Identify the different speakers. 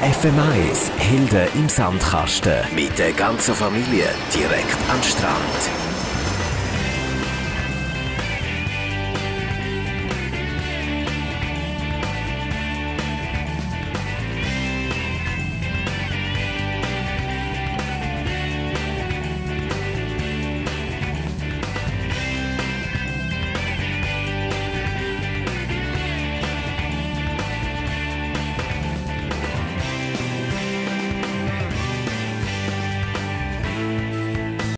Speaker 1: FM1 Hilde im Sandkasten. Mit der ganzen Familie direkt am Strand.